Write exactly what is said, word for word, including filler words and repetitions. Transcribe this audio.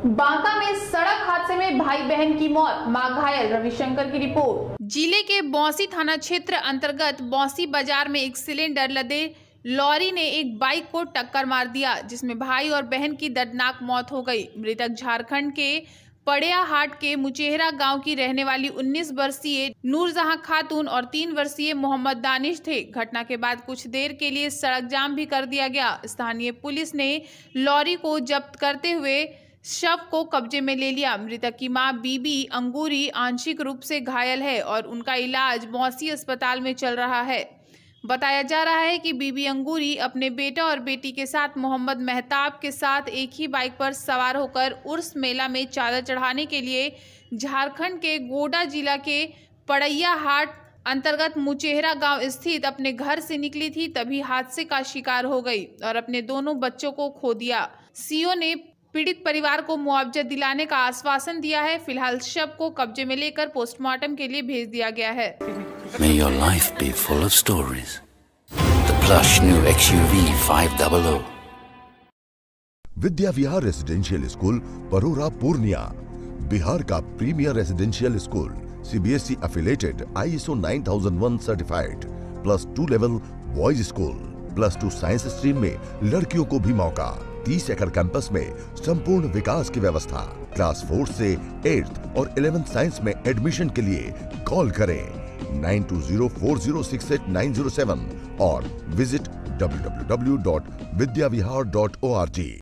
बांका में सड़क हादसे में भाई बहन की मौत, मां घायल, रविशंकर की रिपोर्ट। जिले के बौंसी थाना क्षेत्र अंतर्गत बौंसी बाजार में एक सिलेंडर लदे लॉरी ने एक बाइक को टक्कर मार दिया, जिसमें भाई और बहन की दर्दनाक मौत हो गई। मृतक झारखंड के पड़ियाहाट के मुचेहरा गांव की रहने वाली उन्नीस वर्षीय नूरजहां खातून और तीन वर्षीय मोहम्मद दानिश थे। घटना के बाद कुछ देर के लिए सड़क जाम भी कर दिया गया। स्थानीय पुलिस ने लॉरी को जब्त करते हुए शव को कब्जे में ले लिया। मृतक की मां बीबी अंगूरी आंशिक रूप से घायल है और उनका इलाज बौंसी अस्पताल में चल रहा है। बताया जा रहा है कि बीबी अंगूरी अपने बेटा और बेटी के साथ मोहम्मद मेहताब के साथ एक ही बाइक पर सवार होकर उर्स मेला में चादर चढ़ाने के लिए झारखंड के गोड्डा जिला के पड़ियाहाट अंतर्गत मुचेहरा गांव स्थित अपने घर से निकली थी, तभी हादसे का शिकार हो गई और अपने दोनों बच्चों को खो दिया। सीओ ने पीड़ित परिवार को मुआवजा दिलाने का आश्वासन दिया है। फिलहाल शव को कब्जे में लेकर पोस्टमार्टम के लिए भेज दिया गया है। May your life be full of stories. The plush new X U V five hundred. Vidya Vihar residential school Parora Purnia Bihar का premier residential school, CBSE affiliated, I S O nine thousand one certified, plus two level boys school, plus two science stream में लड़कियों को भी मौका। तीस एकड़ campus में संपूर्ण विकास की व्यवस्था। क्लास फोर्थ से एट्थ और इलेवेंथ साइंस में एडमिशन के लिए कॉल करें nine two zero four zero six eight nine zero seven और visit W W W dot Vidya Vihar dot O R जी।